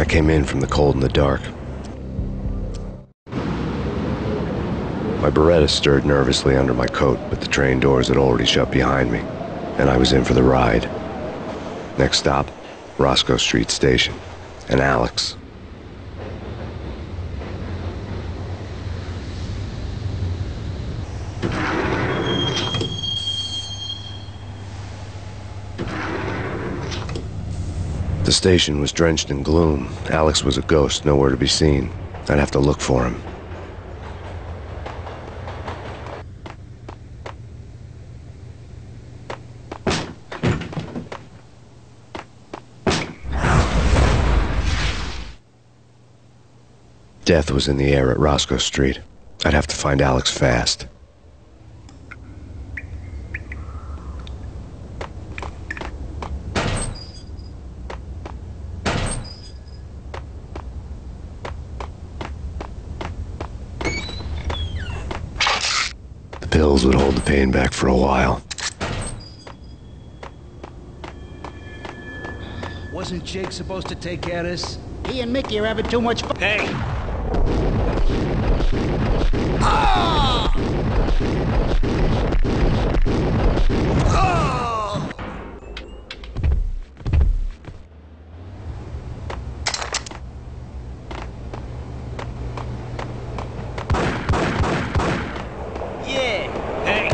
I came in from the cold and the dark. My Beretta stirred nervously under my coat, but the train doors had already shut behind me, and I was in for the ride. Next stop, Roscoe Street Station, and Alex. The station was drenched in gloom. Alex was a ghost, nowhere to be seen. I'd have to look for him. Death was in the air at Roscoe Street. I'd have to find Alex fast. The pills would hold the pain back for a while. Wasn't Jake supposed to take care of this? He and Mickey are having too much fun. Hey! Ah! Ah! Yeah! Hey!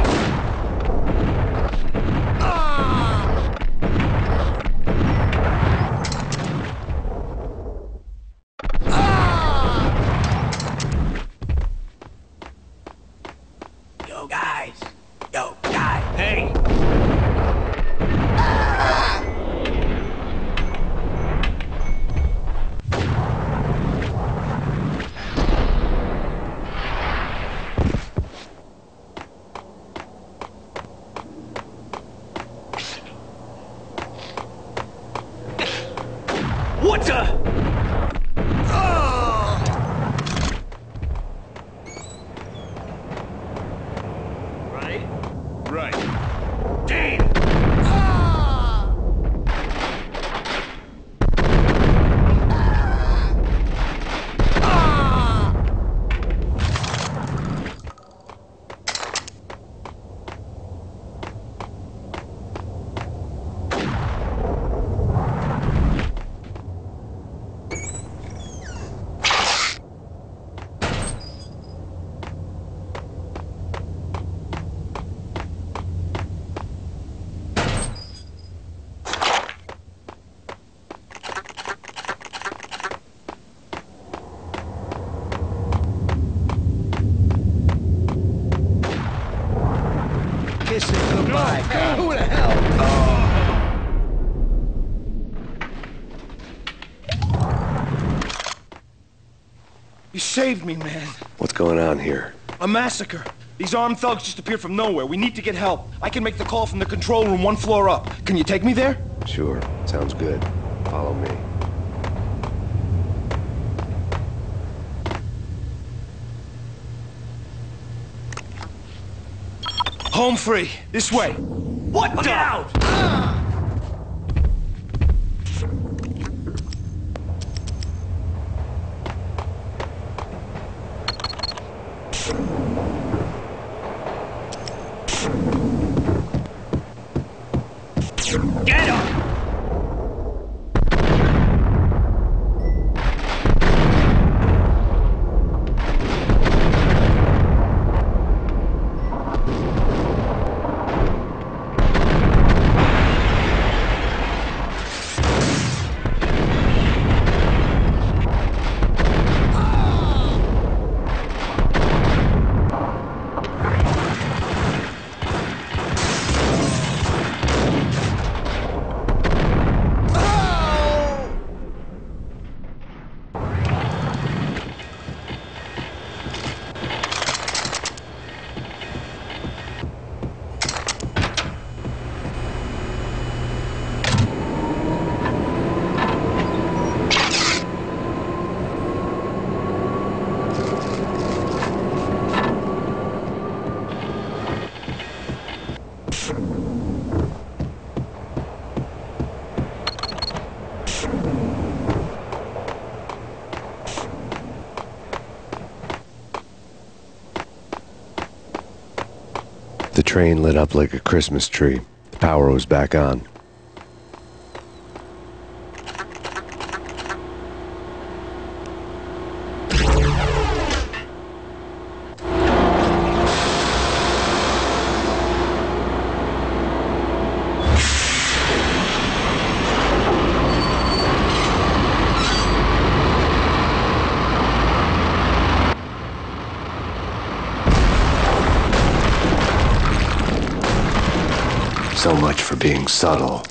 Yo, guys! Yo, guys! Hey! What the? Right? Right. Damn! Kiss it goodbye. Who the hell? You saved me, man. What's going on here? A massacre. These armed thugs just appeared from nowhere. We need to get help. I can make the call from the control room 1 floor up. Can you take me there? Sure, sounds good. Follow me. Home free. This way. What the? Out! Get him! The train lit up like a Christmas tree. The power was back on. So much for being subtle.